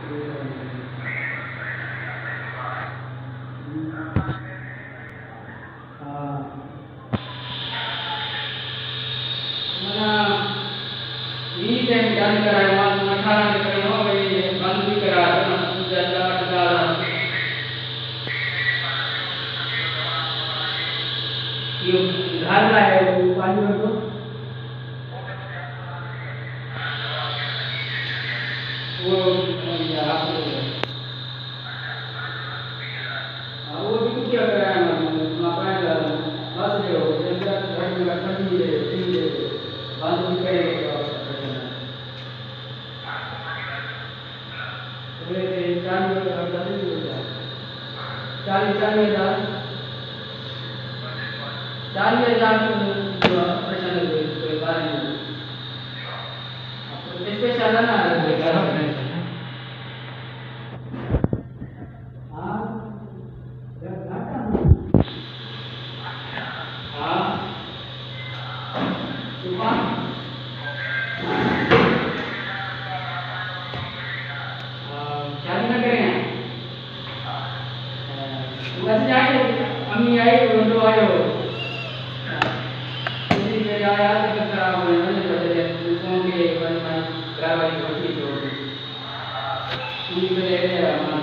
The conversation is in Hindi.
धारणा है वो पानी में तो वो वो भी क्या कर रहा है बस जो घर में ठंडी है बांध भी करेगा स्पेशल ना अम्मी आई वो आयो उसी में आया तो खराब हो गया दूसरों के कार्रवाई होती तो पूरी तरह